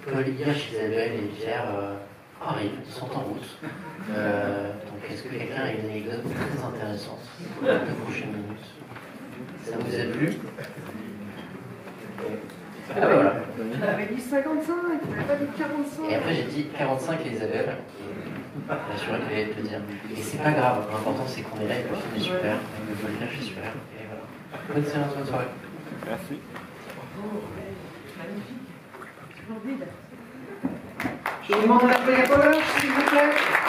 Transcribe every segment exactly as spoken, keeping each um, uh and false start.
Paul Hirsch, Isabelle et Pierre euh, arrivent, sont en route. Euh, donc, est-ce que quelqu'un a une anecdote très intéressante pour les deux prochaines minutes? Ça vous a plu? Ah ben voilà. On avait dit cinquante-cinq, on n'avait pas dit quarante-cinq. Et après j'ai dit quarante-cinq et Isabelle. Bien sûr qu'elle allait te le dire. Et c'est pas grave, l'important c'est qu'on est là et que le film est super. Le voltage est super. Et voilà. Bonne séance, bonne soirée. Merci. Magnifique. Je vous demande d'appeler la couleur, s'il vous plaît.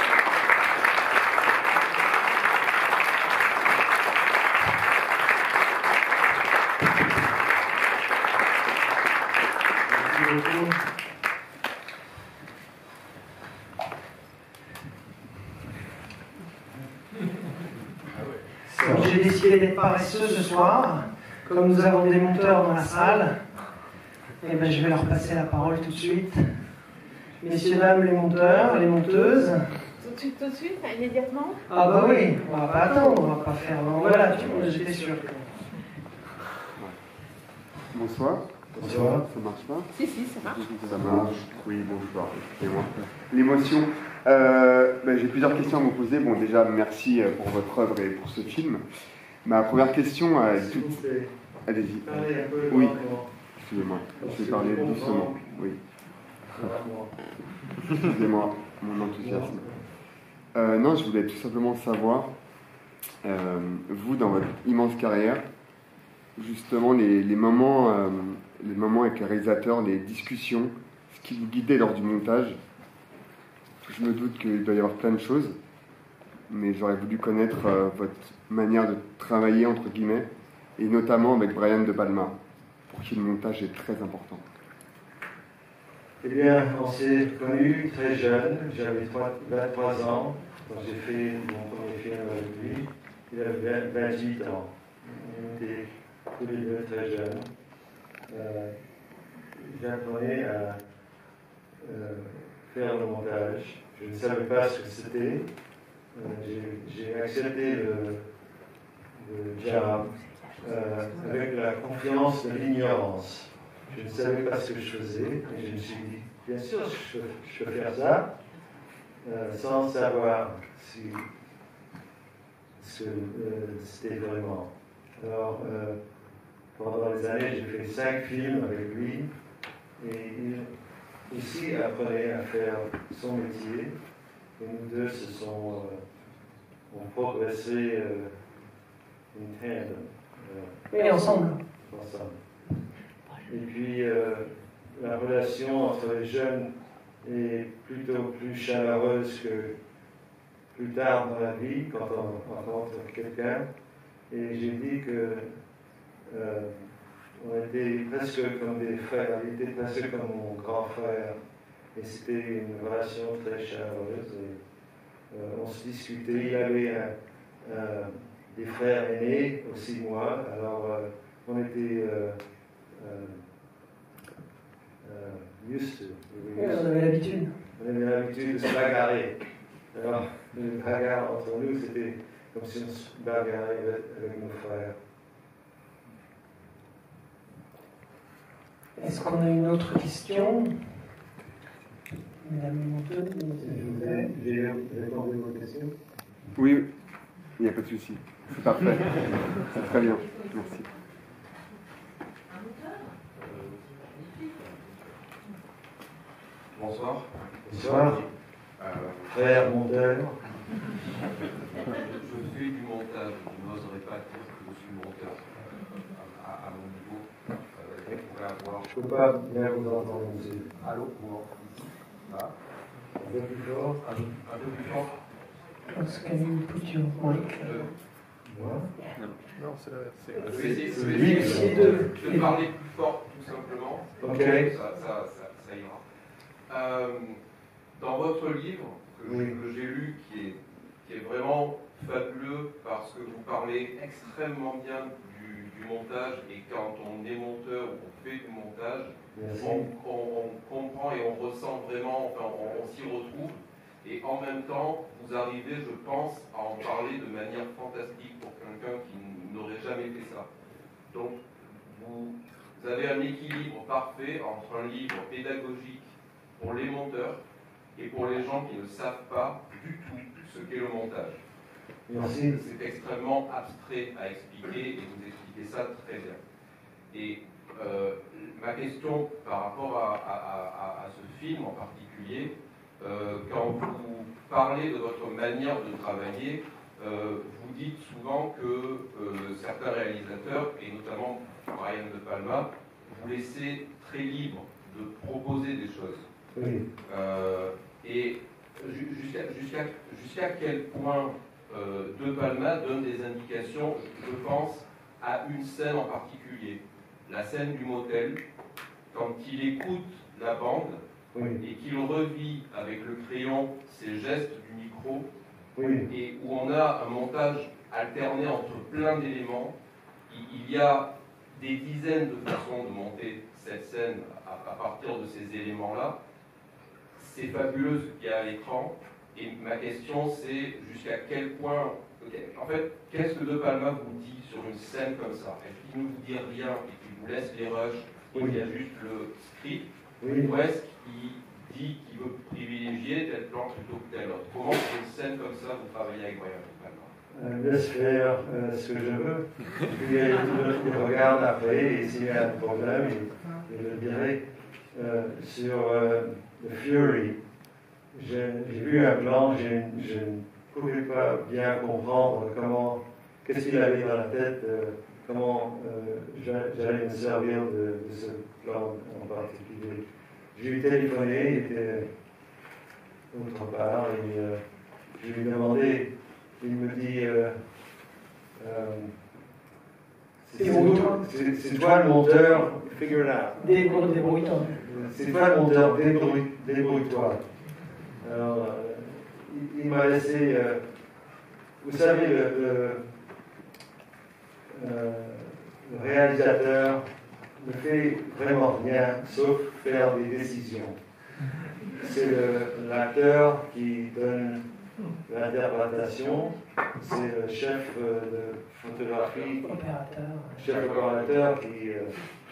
J'ai décidé d'être paresseux ce soir. Comme nous avons des monteurs dans la salle, et ben je vais leur passer la parole tout de suite. Messieurs, dames, les monteurs, les monteuses. Tout de suite, tout de suite, immédiatement. Ah bah oui, on va pas attendre, on va pas faire... Voilà, tu vois, j'étais sûr que... Bonsoir. Bonsoir. Ça marche pas? Si, si, ça marche. Ça marche. Oui, bonsoir. Excusez-moi. L'émotion. Euh, ben, j'ai plusieurs questions à vous poser. Bon, déjà, merci pour votre œuvre et pour ce film. Ma première question euh, est toute... Allez-y. Oui. Excusez-moi. Je vais parler doucement. Oui. Excusez-moi, mon enthousiasme. Euh, non, je voulais tout simplement savoir, euh, vous, dans votre immense carrière, justement, les, les, moments, euh, les moments avec les réalisateurs, les discussions, ce qui vous guidait lors du montage. Je me doute qu'il doit y avoir plein de choses, mais j'aurais voulu connaître euh, votre manière de travailler, entre guillemets, et notamment avec Brian De Palma, pour qui le montage est très important. Eh bien, on s'est connus très jeune, j'avais vingt-trois ans, quand j'ai fait mon premier film avec lui, il avait vingt-huit ans. On était tous les deux très jeunes. Euh, J'apprenais à euh, faire le montage. Je ne savais pas ce que c'était. Euh, j'ai accepté le, le job euh, avec la confiance de l'ignorance. Je ne savais pas ce que je faisais, et je me suis dit, bien sûr, je, je peux faire ça, euh, sans savoir si, ce que euh, c'était vraiment. Alors, euh, pendant les années, j'ai fait cinq films avec lui, et il aussi apprenait à faire son métier, et nous deux se sont, euh, ont progressé euh, in tandem. Euh, Et ensemble. ensemble. Et puis, euh, la relation entre les jeunes est plutôt plus chaleureuse que plus tard dans la vie, quand on rencontre quelqu'un. Et j'ai dit que euh, on était presque comme des frères, il était presque comme mon grand frère. Et c'était une relation très chaleureuse. Et, euh, on se discutait, il avait un, un, des frères aînés, aussi moi. Alors, euh, on était... Euh, euh, Uh, used to. Oui, on avait l'habitude. On avait l'habitude de se bagarrer. Alors, le bagarre entre nous, c'était comme si on se bagarrait avec nos frères. Est-ce qu'on a une autre question? Madame Monteux, j'ai répondu à vos questions. Oui, il n'y a pas de souci. C'est parfait. C'est très bien. Merci. Bonsoir. Bonsoir. Euh, Frère monteur. je fais du montage. Je n'oserais pas dire que je suis monteur à, à, à mon niveau. Euh, je pourrais avoir... Je ne peux pas bien vous entendre. Allô, comment ici là. Un peu plus fort. Un, un peu plus fort. Can you put your mic? Moi. Non, c'est l'inverse. Je vais essayer, je vais Oui, essayer c'est de, de parler plus fort, tout simplement. Ok. Ça, ça, ça, ça ira. Euh, dans votre livre, que, oui. que j'ai lu, qui est, qui est vraiment fabuleux, parce que vous parlez extrêmement bien du, du montage, et quand on est monteur ou on fait du montage, on, on, on comprend et on ressent vraiment, enfin on, on s'y retrouve, et en même temps, vous arrivez, je pense, à en parler de manière fantastique pour quelqu'un qui n'aurait jamais fait ça. Donc, vous, vous avez un équilibre parfait entre un livre pédagogique pour les monteurs et pour les gens qui ne savent pas du tout ce qu'est le montage. Merci. C'est extrêmement abstrait à expliquer et vous expliquez ça très bien. Et euh, ma question par rapport à, à, à, à ce film en particulier, euh, quand vous parlez de votre manière de travailler, euh, vous dites souvent que euh, certains réalisateurs, et notamment Brian De Palma, vous laissez très libre de proposer des choses. Oui. Euh, et jusqu'à jusqu'à jusqu'à quel point euh, De Palma donne des indications, je pense, à une scène en particulier. La scène du motel, quand il écoute la bande Oui. et qu'il revit avec le crayon ses gestes du micro, Oui. et où on a un montage alterné entre plein d'éléments, il, il y a des dizaines de façons de monter cette scène à, à partir de ces éléments-là. C'est fabuleux ce qu'il y a à l'écran, et ma question c'est jusqu'à quel point, en fait, qu'est-ce que De Palma vous dit sur une scène comme ça? Est-ce qu'il ne vous dit rien et qu'il vous laisse les rushs et Oui. qu'il y a juste le script? Oui. Ou est-ce qu'il dit qu'il veut privilégier tel plan plutôt que tel autre? Comment sur une scène comme ça vous travaillez avec Brian De Palma? Euh, laisse faire euh, ce que je veux. Puis il, il regarde après et s'il y a un problème, il, il le dirait. Euh, sur euh, The Fury, j'ai vu un plan, je ne pouvais pas bien comprendre comment, qu'est-ce qu'il avait dans la tête, euh, comment euh, j'allais me servir de, de ce plan en particulier. Je lui ai téléphoné, il était autre part, et euh, je lui ai demandé. Il me dit, euh, euh, c'est toi le monteur, figure it out. Débrouille-toi. C'est toi le monteur, débrouille-toi. Alors, euh, il, il m'a laissé, euh, vous savez, le, le, euh, le réalisateur ne fait vraiment rien sauf faire des décisions. C'est l'acteur qui donne l'interprétation, c'est le chef de photographie, Opérateur. chef opérateur qui, euh,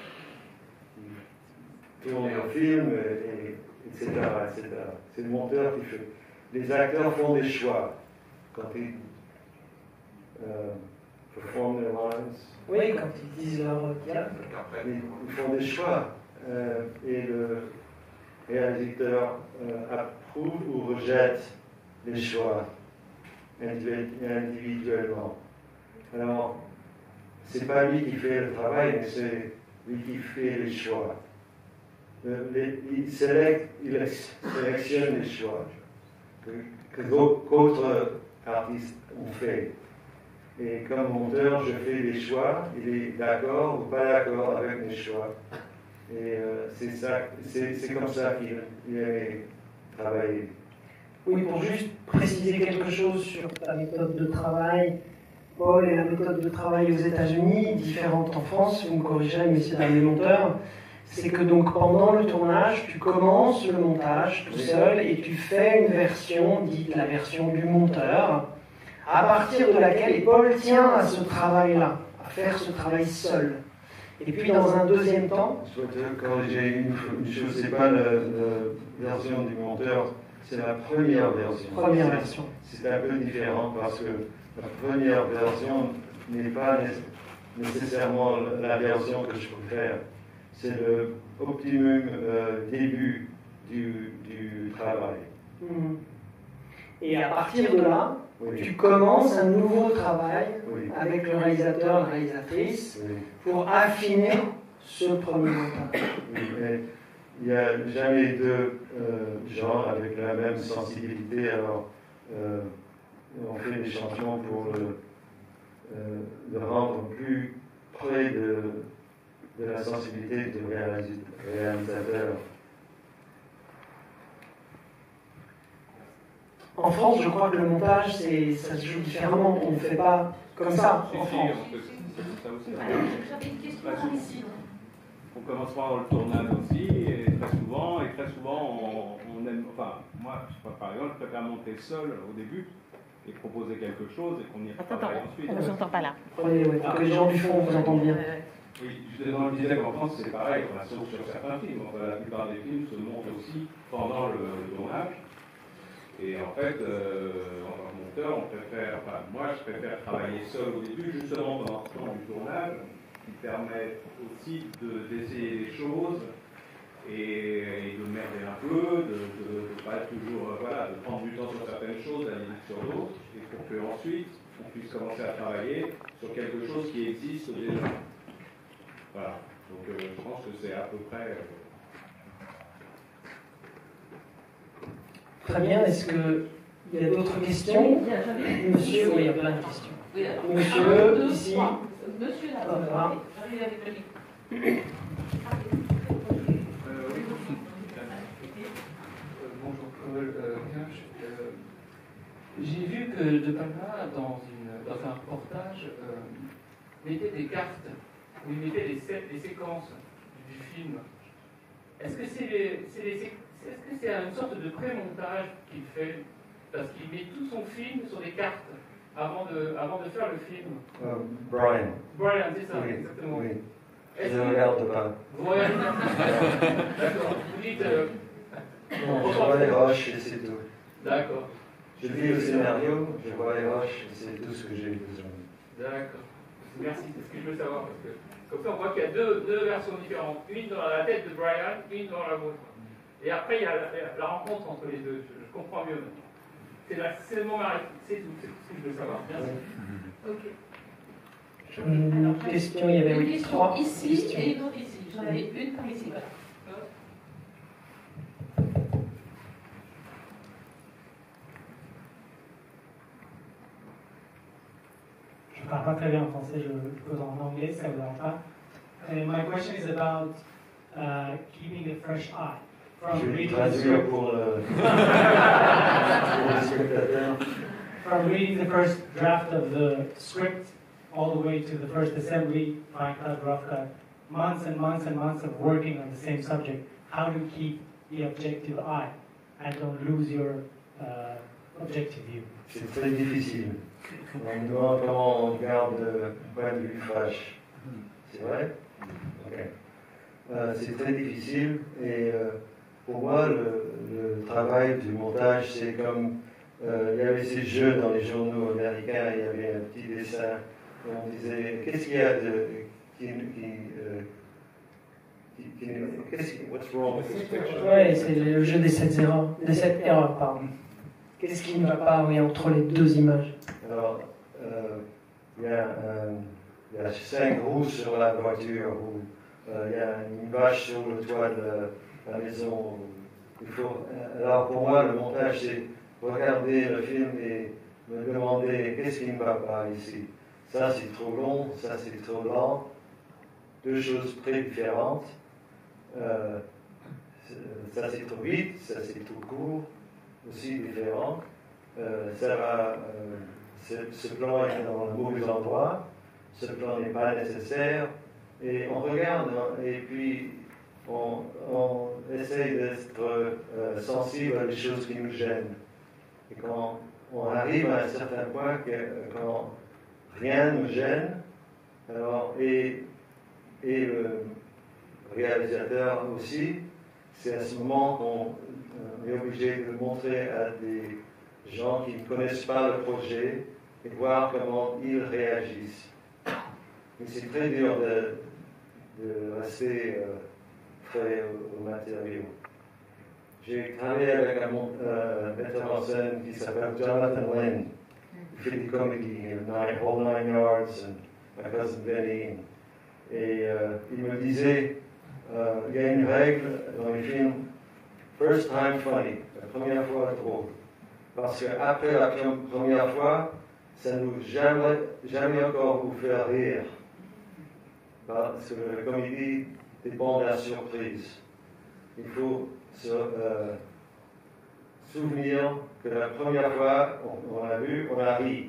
qui tourne le film, et, et, etc. et cetera. C'est le monteur qui fait. Les acteurs font des choix quand ils euh, performent their lines. Oui, quand ils disent leur dialogue. Ils font des choix euh, et le réalisateur euh, approuve ou rejette les choix individuellement. Alors, c'est pas lui qui fait le travail, mais c'est lui qui fait les choix. Les, il, sélect, il sélectionne les choix que, que d'autres artistes ont fait. Et comme monteur, je fais des choix, il est d'accord ou pas d'accord avec mes choix. Et euh, c'est comme ça qu'il aimait travailler. Oui, pour juste préciser quelque chose sur ta méthode de travail, Paul, et la méthode de travail aux États-Unis, différente en France, vous me corrigerez, messieurs, dames les monteurs, c'est que donc pendant le tournage, tu commences le montage tout seul et tu fais une version, dite la version du monteur, à partir de laquelle, et Paul tient à ce travail-là, à faire ce travail seul. Et puis dans un deuxième temps... Je dois te corriger une, une chose, c'est pas la version du monteur, c'est la première version. Première version. C'est un peu différent parce que la première version n'est pas nécessairement la version que je préfère. C'est le optimum euh, début du, du travail. Mmh. Et à partir de là, oui. Tu commences un nouveau travail oui. avec le réalisateur, la réalisatrice, oui. pour affiner ce premier montage. Oui, mais il n'y a jamais deux euh, gens avec la même sensibilité. Alors, euh, on fait des changements pour le, euh, le rendre plus près de, de la sensibilité du réalisateur. En France, je crois que le montage, ça se joue différemment. On ne fait pas comme ça en France. J'avais une question ici. On commence par le tournage aussi, et très souvent, et très souvent, on, on aime. Enfin, moi, je, par exemple, je préfère monter seul au début et proposer quelque chose et qu'on y travaille ensuite. On ne vous entend pas là. Prenez, ouais, pour que les gens du fond vous entendent bien. Oui, justement, je disais qu'en France, c'est pareil, enfin, sauf sur certains films. Enfin, la plupart des films se montent aussi pendant le, le tournage. Et en fait, euh, en tant que monteur, on préfère, enfin, moi, je préfère travailler seul au début, justement pendant le temps du tournage, qui permet aussi d'essayer des choses et, et de merder un peu, de ne pas être toujours, euh, voilà, de prendre du temps sur certaines choses, d'aller vite sur d'autres, et pour qu'ensuite, on puisse commencer à travailler sur quelque chose qui existe déjà. Voilà, donc euh, je pense que c'est à peu près... Euh... Très bien, est-ce qu'il y a d'autres questions? Oui, j'avais... Monsieur, oui, il y a plein de questions. Oui, alors, Monsieur, un, deux, ici. trois. Monsieur, là, Voilà. j'arrive avec le micro. Euh, oui, euh, bonjour. Euh, euh, euh, J'ai vu que De Palma, dans, une, dans un reportage, euh, mettait des cartes, où il mettait les, sé les séquences du film. Est-ce que c'est est -ce c'est une sorte de pré-montage qu'il fait? Parce qu'il met tout son film sur des cartes avant de, avant de faire le film. Euh, Brian. Brian, c'est ça, Oui, exactement. oui. Je ne regarde pas. Ouais. D'accord. Vous dites... Euh, Non, je vois les roches et c'est tout. D'accord. Je lis le scénario, je vois les roches et c'est tout ce que j'ai besoin. D'accord. Merci, c'est ce que je veux savoir. Parce que, comme ça, on voit qu'il y a deux, deux versions différentes. Une dans la tête de Brian, une dans la vôtre. Et après, il y a la, la rencontre entre les deux. Je, je comprends mieux maintenant. C'est le moment arrêté. C'est tout, c'est tout ce que je veux savoir. Merci. Ok. Une question, il y avait Une oui, question trois ici questions. et une autre ici. J'en avais une par ici. Voilà. Je ne parle pas très bien en français, je pose en anglais, ça ne vous dérange pas. And my question is about uh, keeping a fresh eye. From Je vais reading, the traduire script, pour le, pour le spectateur. from reading the first draft of the script all the way to the first assembly, fine cut, rough cut, months and months and months of working on the same subject. How to keep the objective eye and don't lose your uh, objective view? C'est très difficile. On me demande comment on garde le point de vue fraîche. C'est vrai? Ok. Euh, c'est très difficile et euh, pour moi, le, le travail du montage, c'est comme euh, il y avait ces jeux dans les journaux américains, il y avait un petit dessin où on disait qu'est-ce qu'il y a de. Qui, qui, euh, qui, qui, qu'est-ce qui, what's wrong with this picture? Oui, c'est le jeu des sept erreurs, des sept erreurs, pardon. Qu'est-ce qui ne va pas oui, entre les deux images? Alors, euh, il, y a, euh, il y a cinq roues sur la voiture, ou euh, il y a une vache sur le toit de la, la maison. Il faut, alors pour moi, le montage, c'est regarder le film et me demander qu'est-ce qui ne va pas ici. Ça, c'est trop long, ça, c'est trop lent. Deux choses très différentes. Euh, ça, c'est trop vite, ça, c'est trop court, aussi différent. Euh, ça va, euh, ce, ce plan est dans le mauvais endroit, ce plan n'est pas nécessaire, et on regarde, hein, et puis on, on essaye d'être euh, sensible à des choses qui nous gênent. Et quand on arrive à un certain point, que, quand rien ne nous gêne, alors, et, et le réalisateur aussi, c'est à ce moment qu'on est obligé de montrer à des gens qui ne connaissent pas le projet et voir comment ils réagissent. Mais c'est très dur de, de rester euh, frais au, au matériau. J'ai travaillé avec un euh, metteur en scène qui s'appelle Jonathan Lynn. Il fait des comédies, Nine, Whole Nine Yards, and My Cousin Benny. Et euh, il me disait, euh, il y a une règle dans les films, first time funny, la première fois drôle. Parce qu'après la première fois, ça ne nous jamais, jamais encore vous faire rire. Parce que la comédie dépend de la surprise. Il faut se euh, souvenir que la première fois, on, on a vu, on a ri.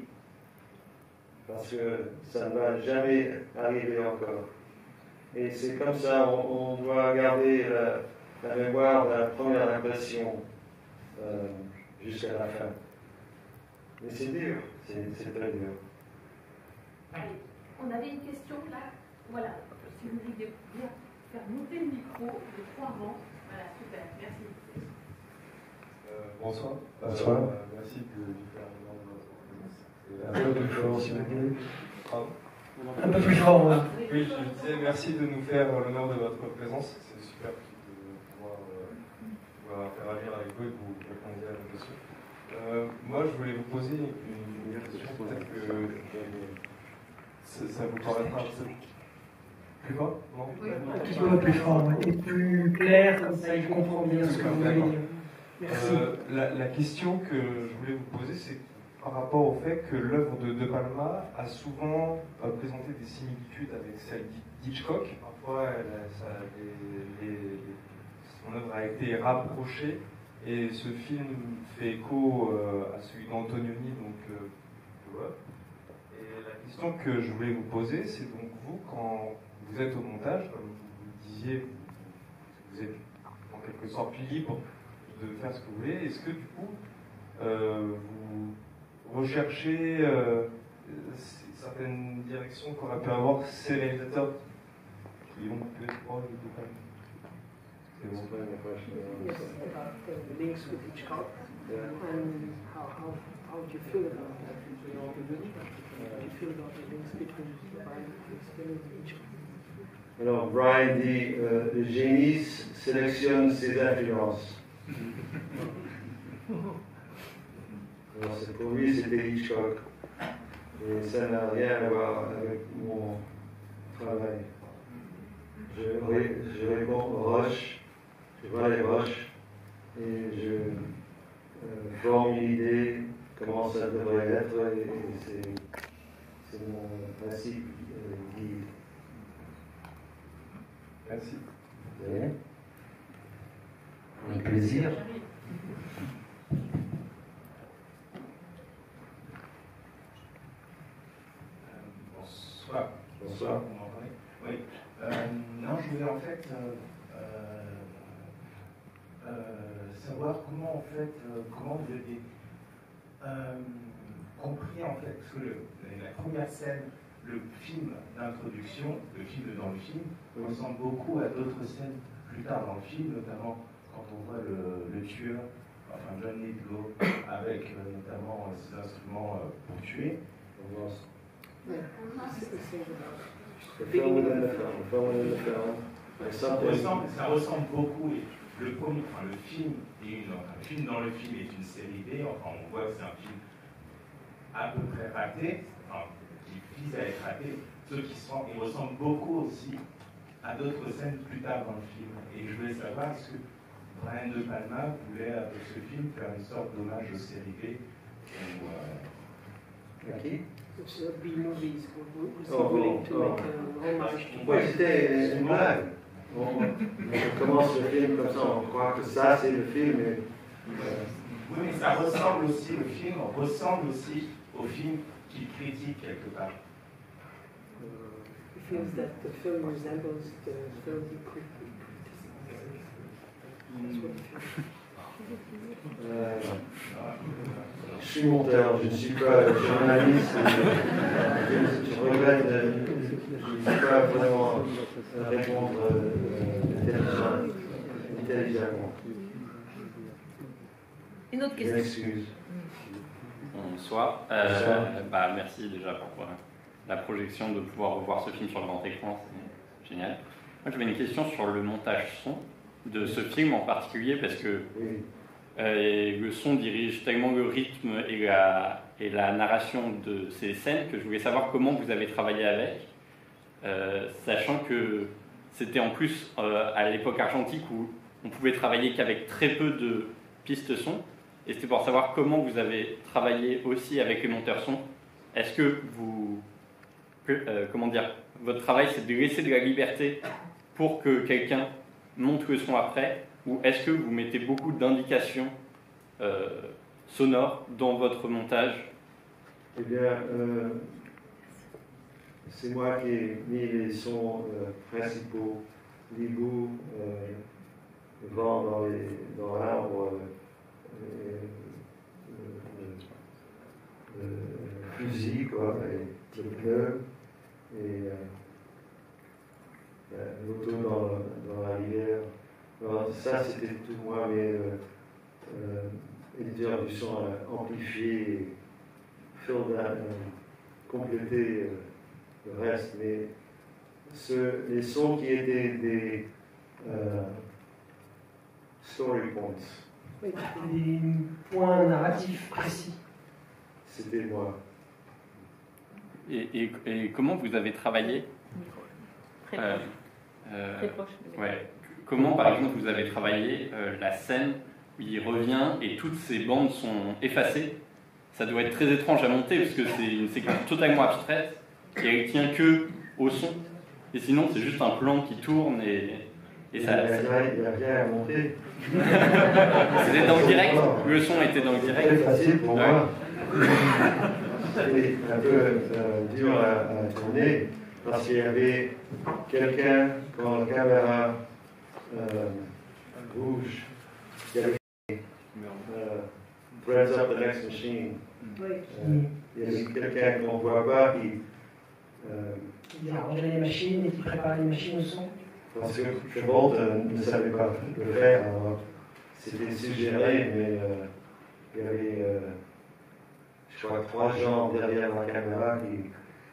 Parce que ça ne va jamais arriver encore. Et c'est comme ça, on, on doit garder la, la mémoire de la première impression euh, jusqu'à la fin. Mais c'est dur, c'est très dur. Allez, on avait une question là. Voilà. si vous voulez bien faire monter le micro de trois rangs. Voilà, super, merci. Euh, bonsoir. Bonsoir. Euh, merci de nous faire l'honneur de votre présence. Et, Un peu plus fort, s'il vous plaît. Pardon. Un peu plus fort, ouais. Oui, je disais merci de nous faire l'honneur de votre présence. C'est super de pouvoir, euh, pouvoir interagir avec vous et que vous répondiez à nos questions. Euh, moi, je voulais vous poser une, une question. Peut-être que ça, ça vous paraîtra un peu plus fort, non? Un petit peu plus fort, ouais. Et plus clair, comme ça il comprend bien ce que vous voulez dire. Merci. Euh, la, la question que je voulais vous poser, c'est par rapport au fait que l'œuvre de De Palma a souvent euh, présenté des similitudes avec celle d'Hitchcock. Parfois, elle a- ça- les- les- les- son œuvre a été rapprochée et ce film fait écho euh, à celui d'Antonioni. Donc, euh, voilà. Et la question que je voulais vous poser, c'est donc vous, quand vous êtes au montage, comme vous le disiez, vous, vous êtes en quelque sorte libre de faire ce que vous voulez. Est-ce que du coup, euh, vous recherchez euh, certaines directions qu'auraient pu avoir ces réalisateurs qui ont peut-être proche de tout C'est bon. Yes, about the links with Hitchcock and how, how, how do you feel about that? How do you feel about the links between Brian Wilson and Hitchcock? Alors, Brian dit euh, le génie sélectionne ses influences. Alors, c'est- pour lui, c'était Hitchcock. Et ça n'a rien à voir avec mon travail. Je, ré- je réponds aux roches, je vois les roches et je euh, forme une idée comment ça devrait être et, et c'est, c'est mon principe euh, guide. Merci. De rien. Avec plaisir. Bonsoir. Bonsoir. Vous m'entendez? Oui. Euh, non, je voulais en fait euh, euh, euh, savoir comment en fait euh, comment vous avez euh, compris en fait parce que le- la première scène, le film d'introduction, le film dans le film, ressemble beaucoup à d'autres scènes plus tard dans le film, notamment quand on voit le, le tueur, enfin John Lithgow, avec euh, notamment euh, ses instruments euh, pour tuer. On voit Yeah, it's the same about le film de le film, le film de le film. Avec Ça ça, ressemble, ça ressemble beaucoup. Et le, premier, enfin, le, film est une, enfin, le film dans le film est une série B. Enfin, on voit que c'est un film à peu près raté, enfin, qui vise à être raté. Ceux qui sont, il ressemble beaucoup aussi à d'autres scènes plus tard dans le film. Et je voulais savoir, est-ce que Brian De Palma voulait, avec ce film, faire une sorte d'hommage aux séries B ou, euh, Qui? It's uh, B-movies. Was he Oh, willing to oh. make an homage to Oui, c'était une blague. On, on commence le film comme ça, on croit que ça c'est le film. Et, euh, Oui, mais ça ressemble aussi, le film ressemble aussi au film qu'il critique quelque part. He feels that the film resembles the film he criticized. That's what he feels. euh, je suis monteur, je ne suis pas journaliste. Je, je regrette de je ne suis pas vraiment répondre euh, intelligent- intelligemment. Une autre Je question. m'excuse. Bonsoir. Euh, Bonsoir. bah, merci déjà pour euh, la projection, de pouvoir revoir ce film sur le grand écran, c'est génial. Moi j'avais une question sur le montage son de ce film en particulier parce que Oui. euh, le son dirige tellement le rythme et la, et la narration de ces scènes que je voulais savoir comment vous avez travaillé avec, euh, sachant que c'était en plus euh, à l'époque argentique où on pouvait travailler qu'avec très peu de pistes son. Et c'était pour savoir comment vous avez travaillé aussi avec les monteurs son. Est-ce que vous, que, euh, comment dire, votre travail c'est de laisser de la liberté pour que quelqu'un monte le son après, ou est-ce que vous mettez beaucoup d'indications euh, sonores dans votre montage? Eh bien, euh, c'est moi qui ai mis les sons euh, principaux, l'hibou, euh, le vent dans les- dans l'arbre, euh, euh, le, le fusil, quoi, et le pneu, et, euh, l'auto dans, dans la rivière. Alors, ça, c'était tout moi, mais euh, euh, éditeur du son euh, amplifié, faire euh, compléter euh, le reste. Mais ce, les sons qui étaient des euh, story points. Oui, des points narratifs précis. C'était moi. Et, et, et comment vous avez travaillé Très euh, proche. euh, Très proche. Ouais. Comment, par exemple, vous avez travaillé euh, la scène où il revient et toutes ces bandes sont effacées? Ça doit être très étrange à monter parce que c'est une séquence totalement abstraite et elle tient que au son. Et sinon, c'est juste un plan qui tourne et, et ça. Il n'y a rien à monter. C'était dans le direct? Le son était dans le direct? C'était facile pour ouais. moi. C'était un peu euh, dur à, à tourner parce qu'il y avait quelqu'un quand la caméra euh, bouge, il y avait euh, Friends up the next machine. Euh, il y avait quelqu'un qu'on ne voit pas qui. Euh, Il arrangeait les machines et qui préparait les machines au son. Parce que Travolta ne savait pas le faire, alors c'était suggéré, mais euh, il y avait, euh, je crois, trois gens derrière la caméra qui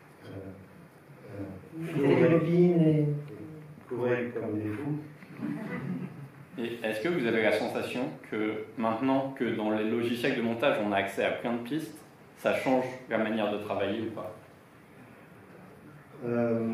euh, euh, couraient, couraient comme des fous. Et est-ce que vous avez la sensation que maintenant que dans les logiciels de montage on a accès à plein de pistes, ça change la manière de travailler ou pas? Euh,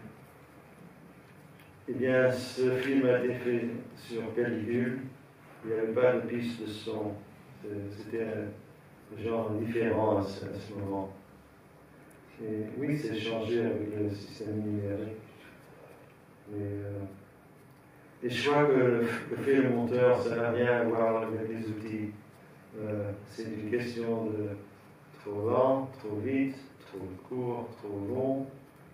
eh bien, ce film a été fait sur pellicule. Il n'y avait pas de piste de son. C'était un genre différent à ce, à ce moment. Et oui, c'est changé avec le système numérique. Mais, euh, et je crois que le, le fait le monteur, ça n'a rien à voir avec les outils. Euh, c'est une question de trop lent, trop vite, trop court, trop long.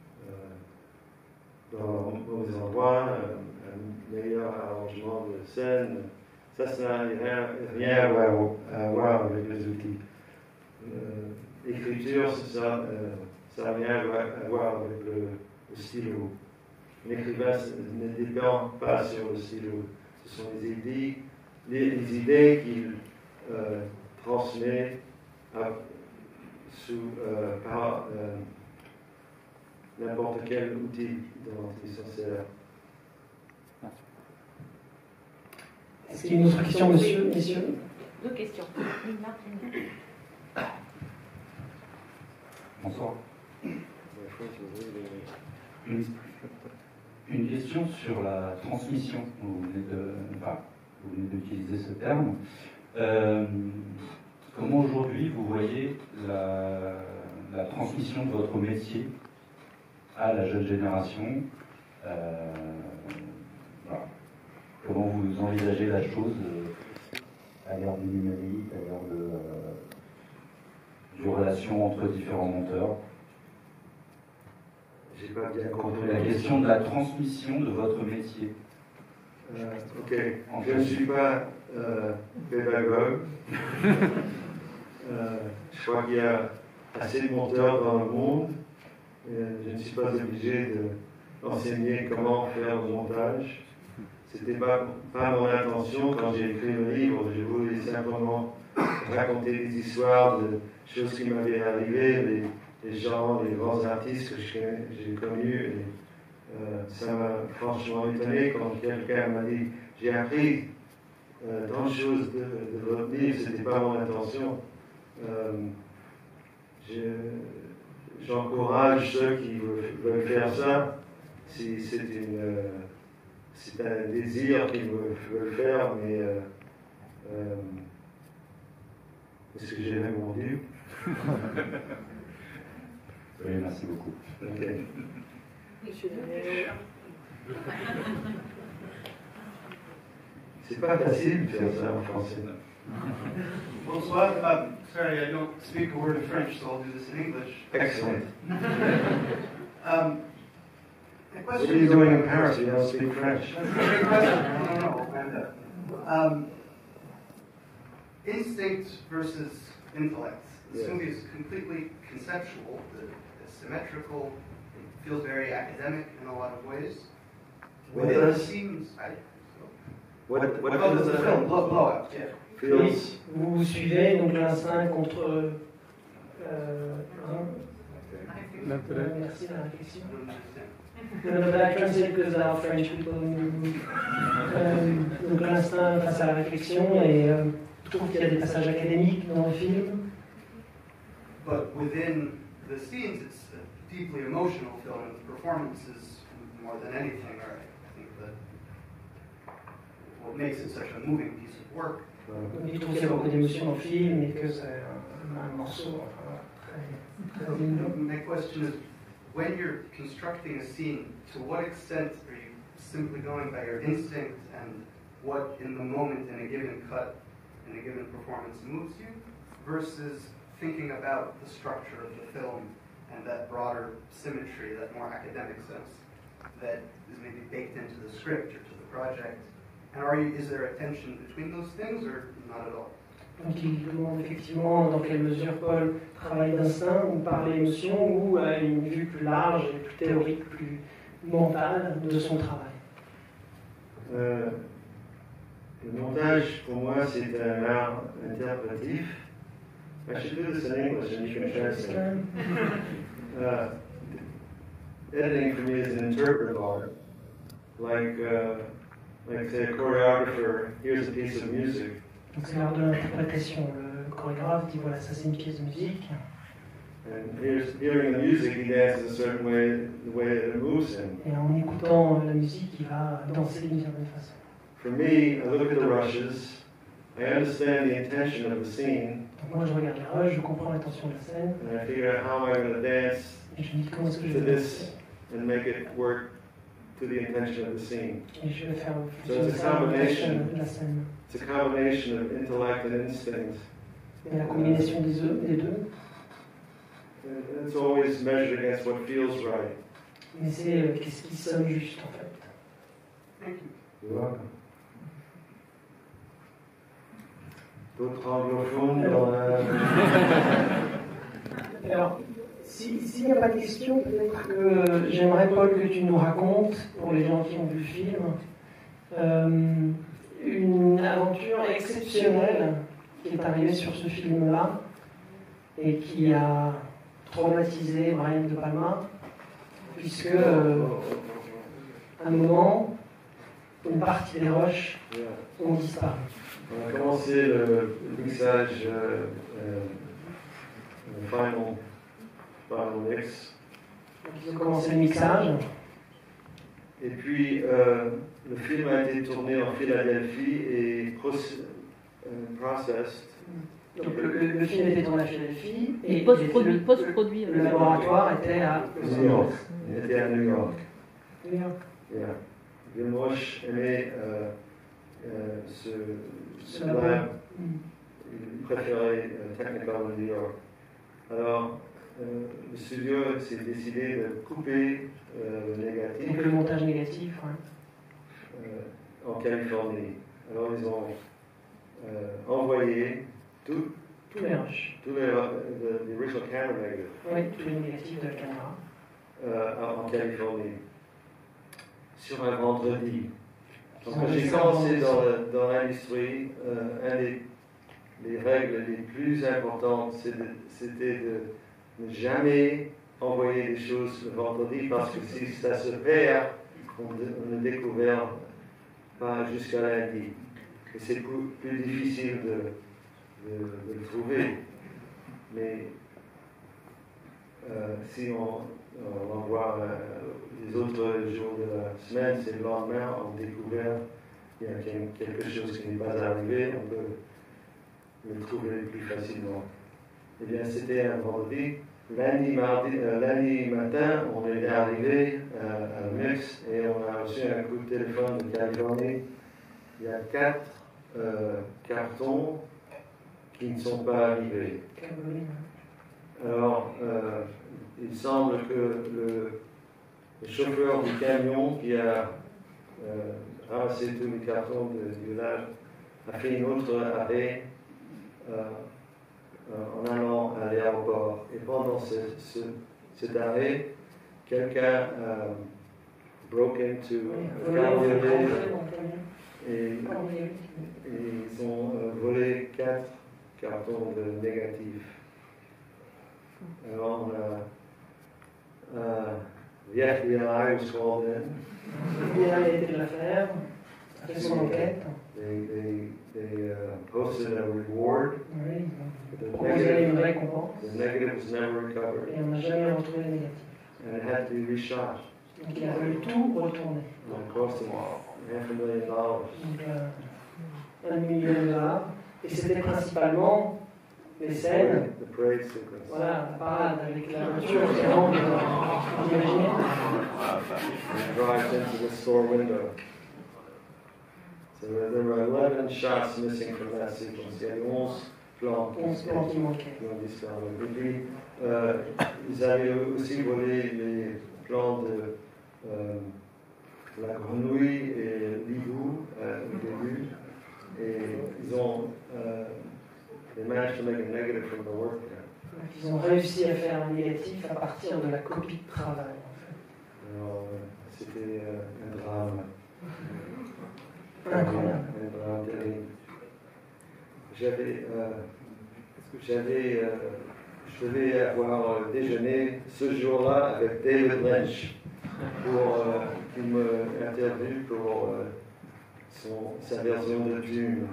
Dans mauvais endroits, un, un meilleur arrangement de scène, ça, ça n'a rien, rien à, voir, à voir avec les outils. Euh, L'écriture, ça euh, n'a rien à voir avec le, le stylo. L'écrivain ne dépend pas sur le stylo. Ce sont les idées, les, les idées qu'il euh, transmet à, sous, euh, par euh, n'importe quel outil dont il s'en sert. Est-ce qu'il y a une autre question, monsieur, messieurs? Deux questions. Bonsoir. Une, une question sur la transmission. Vous venez de, enfin, vous venez d'utiliser ce terme. Euh, comment aujourd'hui vous voyez la, la transmission de votre métier à la jeune génération? euh, voilà. Comment vous envisagez la chose euh, à l'ère du numérique, à l'ère de, euh, de relations entre différents monteurs? J'ai pas bien compris la question de la transmission de votre métier. Euh, ok, je ne suis pas euh, pédagogue. euh, je crois qu'il y a assez de monteurs dans le monde. Je ne suis pas obligé d'enseigner comment faire le montage. Ce n'était pas, pas mon intention quand j'ai écrit le livre. Je voulais simplement raconter des histoires de choses qui m'avaient arrivé, les, les gens, les grands artistes que j'ai connus. Et, euh, ça m'a franchement étonné quand quelqu'un m'a dit « J'ai appris euh, tant de choses de, de votre livre, ce n'était pas mon intention. Euh, » J'encourage ceux qui veulent faire ça, si c'est euh, un désir qu'ils veulent faire, mais euh, euh, est-ce que j'ai répondu? Oui, merci beaucoup. Okay. C'est pas facile de faire ça en français. Bonsoir. Um, sorry, I don't speak a word of French, so I'll do this in English. Excellent. um, what are you doing in Paris? You don't speak French. That's a great question. I don't know. Um, instinct versus intellect. This Yes. movie is completely conceptual. It's symmetrical. It feels very academic in a lot of ways. Within the scenes, I, what, what does the film blow, blowout? Yeah. Oui, vous vous suivez donc l'instinct contre. Euh, hein, L'intellect. Merci de la réflexion. No, no, but I translate because there are French people. Euh, donc l'instinct face à la réflexion, et euh, je trouve qu'il y a des passages académiques dans le film. But within the scenes, it's a deeply emotional film, and the performances more than anything are, I think, the, what makes it such a moving piece of work. Donc, je trouve qu'il y a beaucoup d'émotions dans le film et que c'est un, un morceau enfin, très, très émouvant. My question is, when you're constructing a scene, to what extent are you simply going by your instinct and what in the moment in a given cut, in a given performance moves you, versus thinking about the structure of the film and that broader symmetry, that more academic sense that is maybe baked into the script or to the project? And are you, is there a tension between those things or not at all? Donc il demande effectivement dans quelle mesure Paul travaille d'instinct ou par l'émotion ou a une vue plus large et plus théorique, plus mentale de son travail. Euh, le montage, pour moi, c'est un art interprétif. I should do this in English and you can translate. Uh, editing for me is an interpretive art. Like, uh, like say a choreographer, here's a piece of music. Donc c'est l'art de l'interprétation. Le chorégraphe dit voilà, ça c'est une pièce de musique. And here's, hearing the music, he dances a certain way, the way that it moves him. Et en écoutant la musique, il va danser d'une certaine façon. For me, I look at the rushes, I understand the intention of the scene. Donc moi je regarde les rushs, je comprends l'intention de la scène. And I figure out how am I going to dance Et je me dis comment est-ce que je to vais this danser. and make it work to the intention of the scene. Et je vais faire So fonctionner it's a ça en fonction combination. de la scène. It's a combination of intellect and instinct. Et la combinaison des deux, des deux. And it's always measured against what feels right. Mais c'est euh, qu'est-ce qui sonne juste en fait. Thank you. You're welcome. D'autres anglophones Alors, dans la... Alors, si- s'il n'y a pas de questions, peut-être que euh, j'aimerais, Paul, que tu nous racontes, pour les gens qui ont vu le film, euh, une aventure exceptionnelle qui est arrivée sur ce film-là et qui a traumatisé Brian De Palma, puisque euh, à un moment, une partie des rushs ont disparu. On a commencé le mixage euh, euh, le final, final mix. Donc, ils ont commencé le mixage. Et puis euh, le film a été tourné en Philadelphie et proce- euh, processed. Donc, le, le- le film était tourné à Philadelphie et Et post-produit, le- post-produit. le laboratoire était à New York. Il était à New York. New York. Yeah. Vilmoch aimait euh, euh, ce, ce Ce labo. lab. Mm. Il préférait euh, Technical de New York. Alors, euh, le studio s'est décidé de couper euh, le négatif Donc le montage négatif, ouais. euh, en Californie. Alors, ils ont euh, envoyé tout, Tous les rushs. tous les the, the original camera negative Oui, tous les négatifs de la caméra. euh, en, en Californie sur un vendredi. Donc, Ils ont quand j'ai fait ça commencé vendredi. dans, le- dans l'industrie, euh, un des les règles les plus importantes, c'est de- c'était de ne jamais envoyer des choses le vendredi parce que si ça se perd, on, on ne découvert pas jusqu'à lundi. Et c'est plus, plus difficile de, de, de le trouver. Mais euh, si on, on envoie euh, les autres jours de la semaine, c'est le lendemain, on découvre qu'il y a quel- quelque chose qui n'est pas arrivé, on peut le trouver plus facilement. Eh bien, c'était un vendredi. Lundi, mardi, euh, lundi matin, on est arrivé euh, à Mix et on a reçu un coup de téléphone de Californie. Il y a quatre euh, cartons qui ne sont pas arrivés. Alors, euh, il semble que le, le chauffeur du camion qui a euh, ramassé tous les cartons de- du village a fait une autre arrêt euh, euh, en allant à l'aéroport. Et pendant ce, ce- cet arrêt, quelqu'un euh, broke into Oui, a volé, cabriolet volé, et, et ils ont euh, volé quatre cartons de négatifs. Alors, on a un the F B I was called in. Le F B I a été de l'affaire, a fait son enquête. They, they, they uh, posted a reward. Oui, The proposé une negative, récompense. the negative was never recovered. Et on n'a jamais retrouvé les négatifs. And it had to be reshot. Donc il a fallu tout retourner. And it cost them half a million dollars. Donc euh, un million de dollars. Et c'était principalement les scènes. The parade sequence. Voilà, la parade avec la voiture qui rentre, vous imaginez? And drives into the store window. So there were eleven shots missing from that sequence. Il y a onze plans onze plans qui manquaient. qui ont disparu. Et puis, euh, ils avaient aussi volé les plans de euh, la grenouille et l'hibou euh, au début. Et ils ont euh, they managed to make a negative from the work there. Donc, ils ont réussi à faire un négatif à partir de la copie de travail. Alors, euh, c'était euh, un drame. Incroyable. Un drame terrible. J'avais, euh, j'avais, euh, je devais avoir euh, déjeuné ce jour-là avec David Lynch pour euh, qu'il me interviewe pour euh, son, sa version de Dune.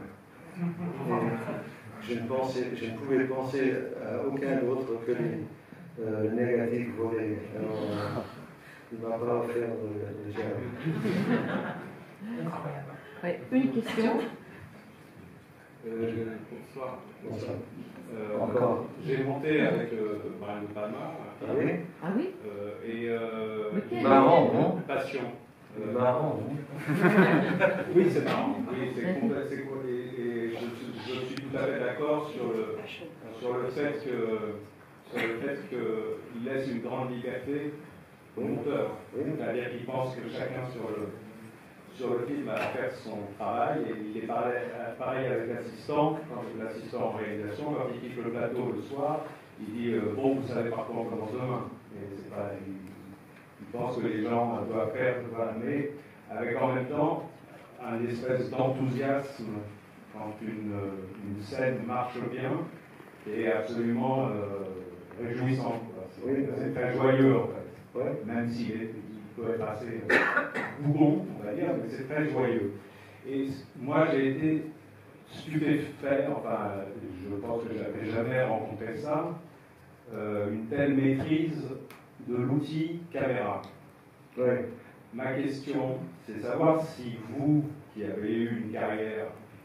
Et je ne pensais, je ne pouvais penser à aucun autre que les euh, négatifs volés. Alors, euh, il ne m'a pas offert de, de gel. Incroyable. Ouais, une question. Euh, bonsoir. Bonsoir. Euh, Encore. J'ai monté avec euh, Brian De Palma. Ah oui? Ah oui? Euh, et euh, Lequel? Marrant, non? Passion. Euh, Marrant, non? Oui, c'est marrant. Oui, c'est complet, c'est quoi, et, et je, je suis tout à fait d'accord sur le, sur le fait que sur le fait qu'il laisse une grande liberté au monteur. C'est-à-dire qu'il pense que chacun sur le sur le film à faire son travail, et il est pareil, pareil avec l'assistant, quand l'assistant en réalisation, quand il quitte le plateau le soir, il dit euh, bon, vous savez par quoi on commence demain. Et c'est pas, il, il pense que les gens doivent faire, doivent amener, avec en même temps un espèce d'enthousiasme quand une, une scène marche bien et absolument euh, réjouissant. C'est, oui, c'est très joyeux en fait, ouais. Même s'il est peut être assez bougon, on va dire, mais c'est très joyeux. Et moi, j'ai été stupéfait, enfin, je pense que je n'avais jamais rencontré ça, euh, une telle maîtrise de l'outil caméra. Ouais. Ma question, c'est de savoir si vous, qui avez eu une carrière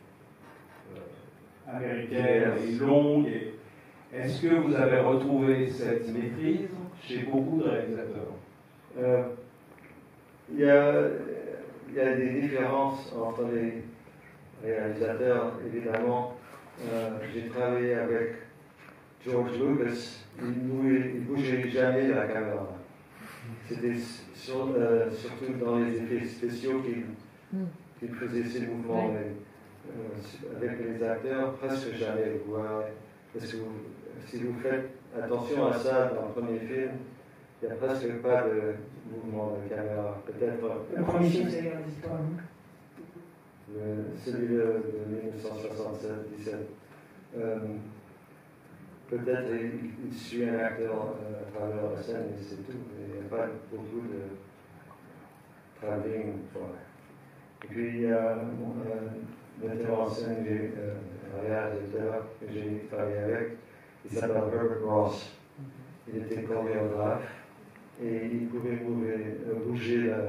euh, américaine et longue, et, est-ce que vous avez retrouvé cette maîtrise chez beaucoup de réalisateurs? euh, Il y, a, il y a des différences entre les réalisateurs, évidemment. Euh, j'ai travaillé avec George Lucas, il ne bougeait jamais la caméra. C'était sur, euh, surtout dans les effets spéciaux qu'il qu'il faisait ces mouvements. Mais, euh, avec les acteurs, presque jamais. Vous voyez, parce que vous, si vous faites attention à ça dans le premier film, il n'y a presque pas de mouvement de caméra. Peut-être. Le premier film, c'est Guerre des Étoiles. Le, celui de, de dix-neuf cent soixante-sept dix-sept. Euh, peut-être il, il suit un acteur euh, à travers la scène, et c'est tout. Il n'y a pas beaucoup de travelling. Et puis il y a un metteur en scène, un réalisateur que j'ai travaillé avec, il s'appelle Herbert Ross. Il était chorégraphe et il pouvait bouger, bouger la,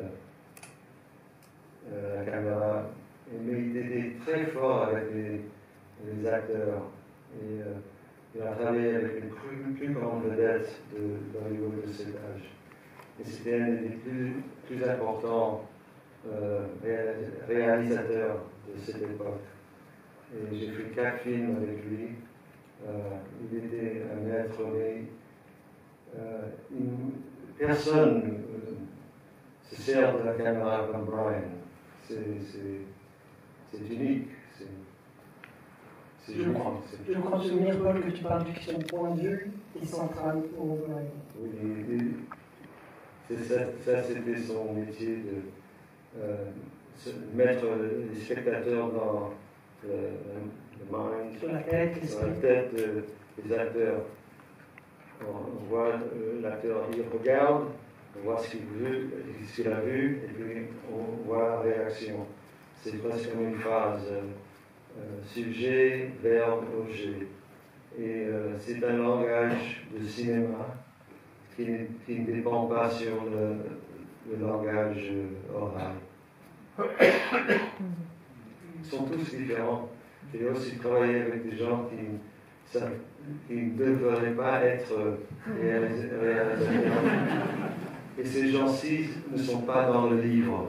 la, la caméra, mais il était très fort avec les, les acteurs. Et, euh, il a travaillé avec les plus, plus grandes vedettes de Hollywood de cet âge. Et c'était un des plus, plus importants euh, réalisateurs de cette époque. Et j'ai fait quatre films avec lui. Euh, il était un maître, mais euh, une, personne euh, se sert de la caméra comme Brian. C'est, c'est, c'est unique. C'est, c'est je, crois, je crois me souvenir, Paul, que tu parles du question point de vue et central pour Brian. Oui, et, et Ça, ça c'était son métier de euh, se mettre les spectateurs dans le, le mind, sur la tête, sur la tête euh, des acteurs. On, on voit euh, l'acteur, il regarde, on voit ce qu'il veut, ce qu'il a vu, et puis on voit la réaction. C'est presque comme une phrase euh, euh, sujet, verbe, objet. Et euh, c'est un langage de cinéma qui, qui ne dépend pas sur le, le langage oral. Ils sont tous différents. J'ai aussi travaillé avec des gens qui, ça, qui ne devraient pas être réalisateurs. Et ces gens-ci ne sont pas dans le livre.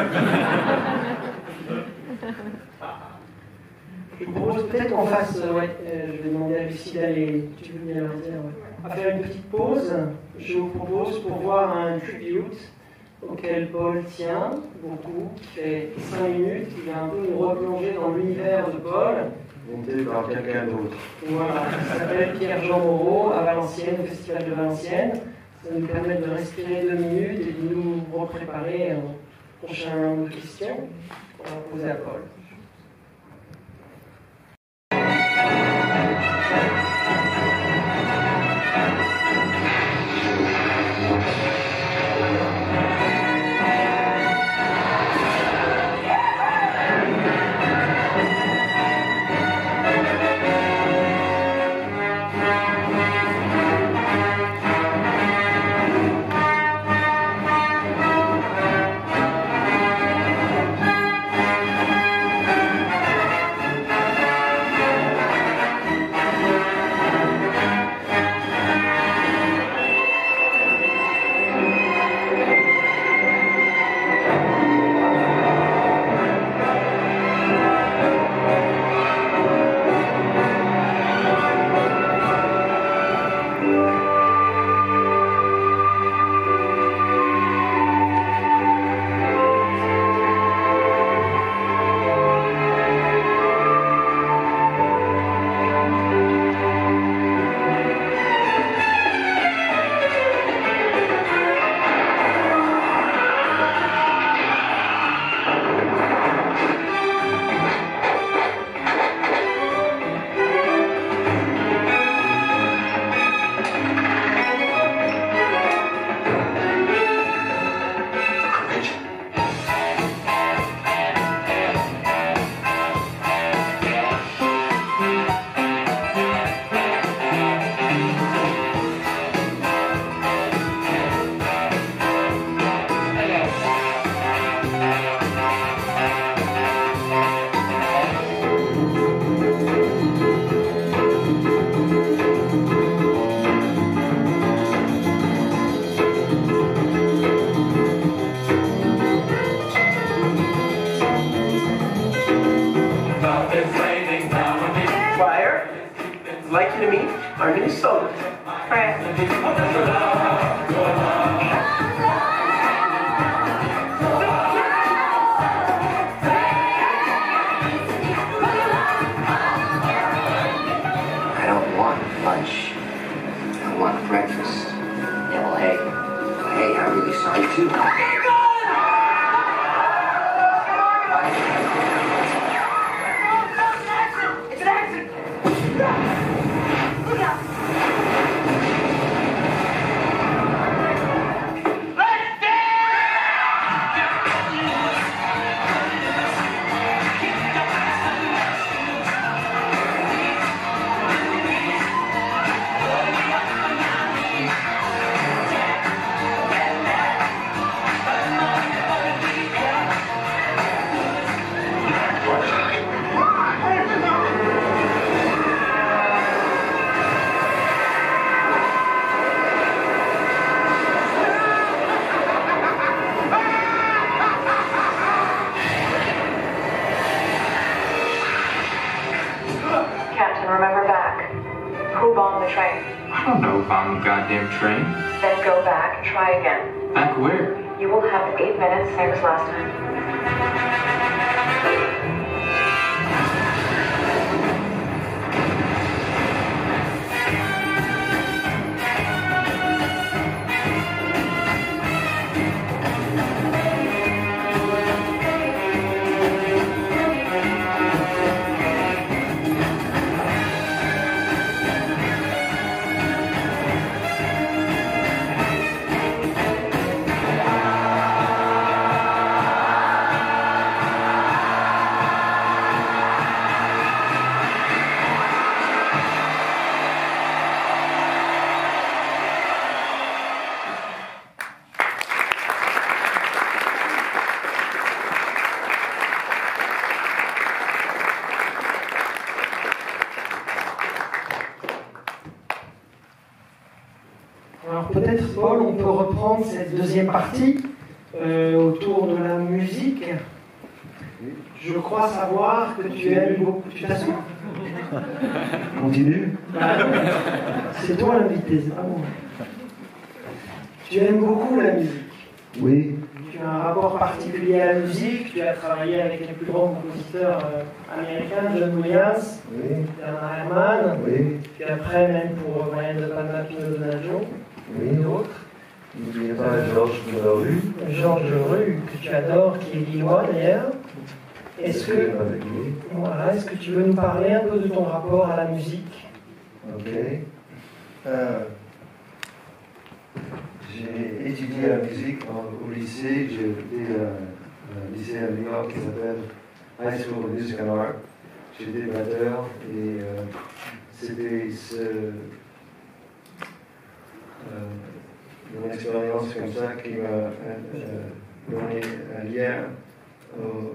Je vous propose peut-être qu'on fasse, euh, ouais, euh, je vais demander à Lucie d'aller, tu veux bien leur dire, ouais. On va faire une petite pause. Je vous propose pour voir un tribute auquel Paul tient beaucoup, qui fait cinq minutes, qui va un peu nous replonger dans l'univers de Paul. Monté par quelqu'un d'autre. Voilà, ça s'appelle Pierre-Jean Moreau à Valenciennes, au Festival de Valenciennes. Ça va nous permettre de respirer deux minutes et de nous repréparer au prochain round de questions qu'on va poser à Paul. Alors peut-être, Paul, on peut reprendre cette deuxième partie euh, autour de la musique. Je crois savoir que tu aimes beaucoup. Tu t'assois? Continue. Bah, c'est toi l'invité, c'est pas moi. Tu aimes beaucoup la musique. Oui. Tu as un rapport particulier à la musique. Tu as travaillé avec les plus grands compositeurs euh, américains, John Williams, oui. Bernard Herrmann. Oui. Puis après, même pour Brian De Palma, Pino Donaggio, oui. Et d'autres. N'oubliez pas Georges Rue. Georges Rue, que tu adores, qui est lillois d'ailleurs. Est-ce que, voilà, est-ce que tu veux nous parler un peu de ton rapport à la musique? Ok. Euh, j'ai étudié la musique en, au lycée. J'ai été à un lycée à New York qui s'appelle High School of Music and Art. J'étais batteur et euh, c'était ce, euh, une expérience comme ça qui m'a euh, donné un lien au,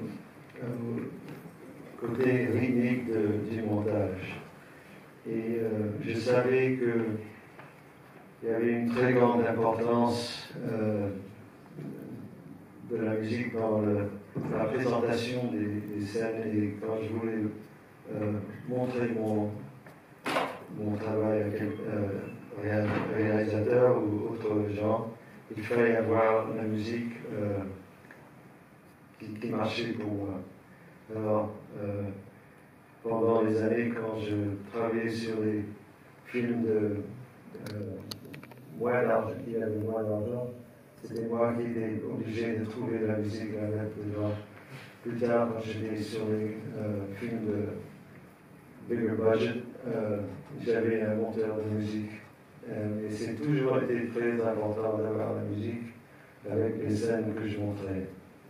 au côté rythmique de, du montage. Et euh, je savais qu'il y avait une très grande importance euh, de la musique dans le, la présentation des, des scènes, et quand je voulais euh, montrer mon, mon travail à quel euh, réalisateur ou autre gens, il fallait avoir la musique euh, qui, qui marchait pour moi. Alors, euh, pendant les années, quand je travaillais sur les films de euh, moins d'argent, qui avaient moins d'argent, c'était moi qui étais obligé de trouver la musique à mettre dedans. Plus tard, quand j'étais sur les euh, films de bigger budget, euh, j'avais un monteur de musique. Euh, et c'est toujours été très important d'avoir la musique avec les scènes que je montrais.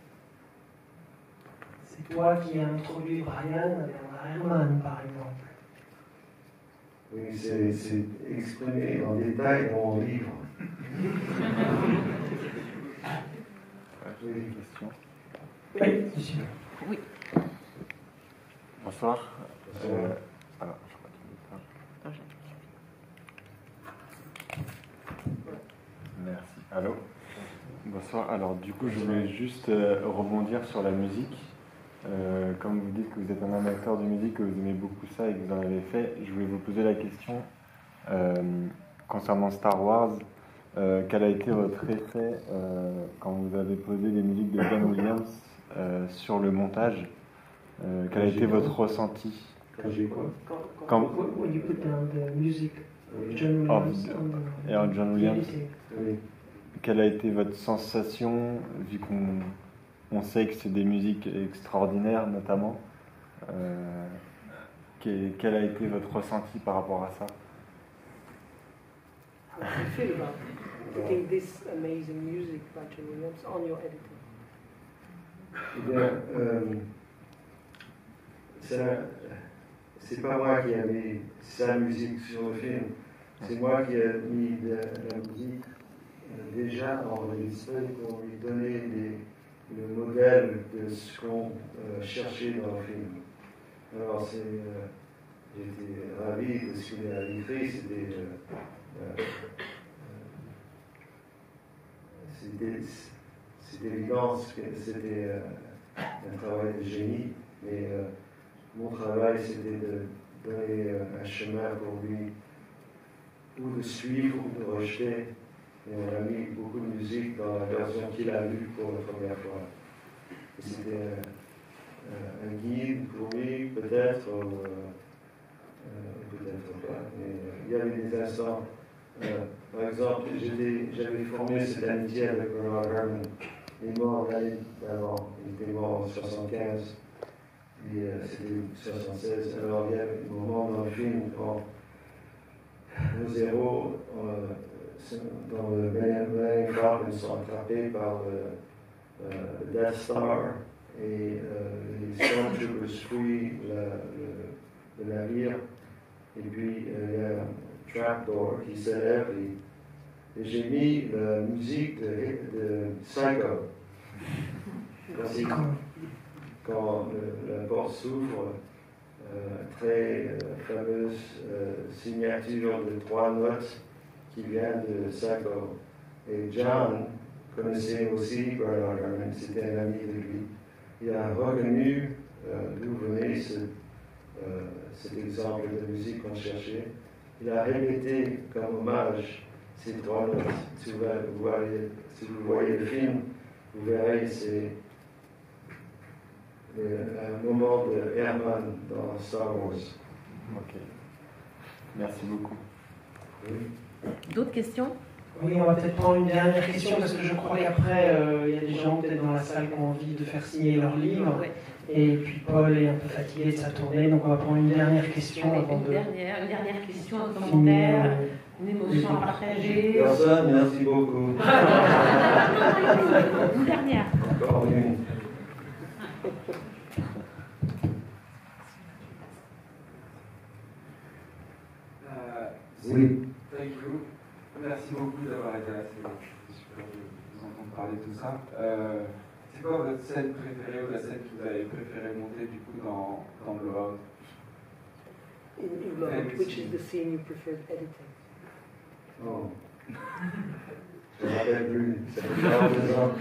C'est toi qui as introduit Brian à Bernard Herrmann, par exemple. Oui, c'est exprimé en détail dans mon livre. J'ai une question. Oui, monsieur. Oui. Bonsoir. Euh, alors, je crois qu'il est pas. Merci. Allô. Bonsoir. Alors, du coup, je voulais juste euh, rebondir sur la musique. Euh, comme vous dites que vous êtes un amateur de musique, que vous aimez beaucoup ça et que vous en avez fait, je voulais vous poser la question euh, concernant Star Wars. Euh, quel a été votre effet euh, quand vous avez posé les musiques de John Williams euh, sur le montage? euh, Quel a été votre ressenti? Quand j'ai quoi? Quand, quand, quand when you put down the music of John Williams of, on the, et en John Williams, oui. Quelle a été votre sensation, vu qu'on on sait que c'est des musiques extraordinaires notamment, euh, quel, quel a été votre ressenti par rapport à ça? How do you feel about putting this amazing music by John Williams on your editing? Eh bien, euh, c'est pas moi qui ai mis sa musique sur le film, c'est moi qui ai mis de, la musique euh, déjà enregistrée pour lui donner les, le modèle de ce qu'on euh, cherchait dans le film. Alors, c'est, euh, j'étais ravi de ce qu'il a écrit, c'était euh, euh, c'était c'est évident que c'était euh, un travail de génie, mais euh, mon travail c'était de donner euh, un chemin pour lui, ou de suivre ou de rejeter. Et on a mis beaucoup de musique dans la version qu'il a lue pour la première fois. C'était euh, un guide pour lui, peut-être, ou euh, euh, peut-être pas. Mais euh, il y avait des instants. Euh, par exemple, j'avais formé cette amitié avec Bernard Herrmann. Il est mort l'année d'avant, il était mort en soixante-quinze, et euh, c'était soixante-seize. Alors il y a un moment dans le film quand nos héros, euh, dans le Millennium Falcon, sont attrapés par le, euh, le Death Star, et euh, les Stormtroopers fuient le, le, le navire, et puis euh, il y a trapdoor qui s'élève, et, et j'ai mis la musique de, de Psycho. Quand, quand le, la porte s'ouvre, euh, très euh, fameuse euh, signature de trois notes qui vient de Saco. Et John connaissait aussi Bernard Herrmann, c'était un ami de lui. Il a reconnu euh, d'où venait ce, euh, cet exemple de musique qu'on cherchait. Il a répété comme hommage ces trois notes. Si vous voyez, si vous voyez le film, vous verrez, c'est un moment de Herrmann dans Star Wars. Ok. Merci beaucoup. Oui. D'autres questions? Oui, on va peut-être prendre une dernière question parce que je crois qu'après, euh, il y a des gens peut-être dans la salle qui ont envie de faire signer leur livre. Ouais. Et puis Paul est un peu fatigué de sa tournée, donc on va prendre une dernière question Allez, avant une, de... dernière, une dernière question, un finir, commentaire, euh, une émotion à partager. Personne, merci beaucoup. Une dernière. Encore une. Euh, Oui. Thank you. Merci beaucoup d'avoir été là. C'est super de vous entendre parler de tout ça. Euh, c'est quoi votre scène préférée ou la scène que vous avez préféré monter du coup dans, dans Blowout? In, in Blowout, which is the scene you preferred editing? Oh. Je ne me rappelle plus. Ça fait quarante ans.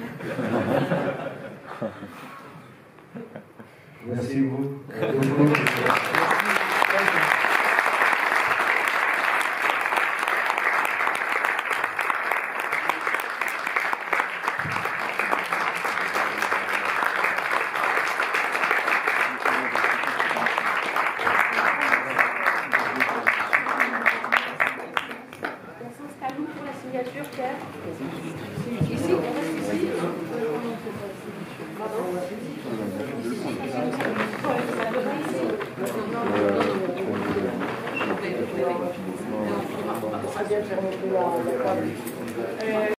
Merci beaucoup. Ça vient de faire monter la table.